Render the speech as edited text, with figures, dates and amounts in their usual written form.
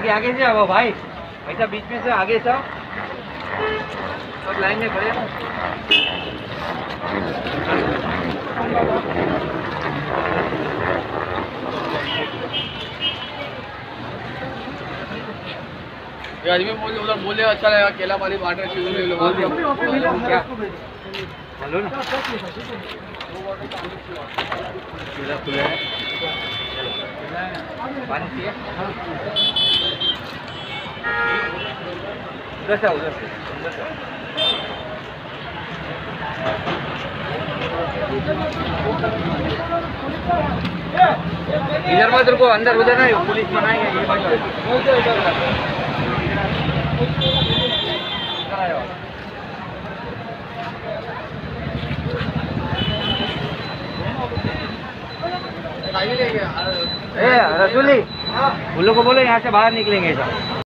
आगे से आओ भाई, ऐसा बीच में से आगे से आओ, सब लाइन में खड़े हैं। आज भी उधर बोले अच्छा लगेगा, केला पानी बांट रहे क्या हेलो ना, केला खुला है, पानी चाहिए उधर से, उधर से इधर मत रुको, अंदर उधर नहीं, पुलिस बनाएंगे ये रसूली, उन लोग को बोलो यहाँ से बाहर निकलेंगे सब।